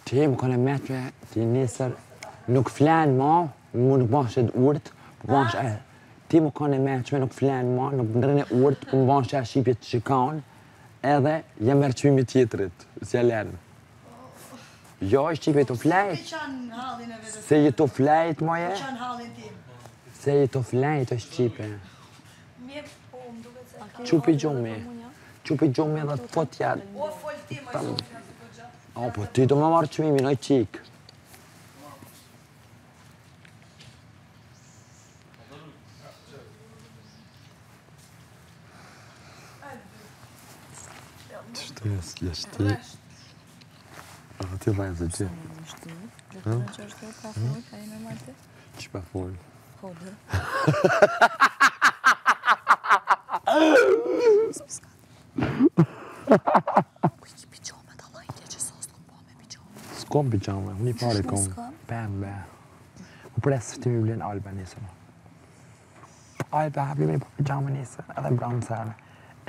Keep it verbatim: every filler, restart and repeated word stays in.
Ti më kanë me që ti nesër nuk flen ma, mu nuk bash e urt, po bash e. Ti më kanë me që nuk flen ma, nuk ndrën e urt, po më bash e shqipjet të shikan, edhe jem mërqymi tjetërit, si e lërnë. Jo, shqipe të flejt. Se je të flejt, moje? Se je të flejt, o shqipe. Qupi gjumi. Qupi gjumi dhe të fotja. O, fol ti, më shumë. O, po ti do më marrë qmimin, oj qik. Qështu e s'lesh ti? A ti vajnë zë ti? Që pa fol? Hodë. Kuj pijama të lajtje që sa s'kom pa me pijama. S'kom pijama, unë i pare kom. Pembe. U presë të my vlen Alba nisën. Alba, hapli me i po pijama nisën, edhe branë sërë.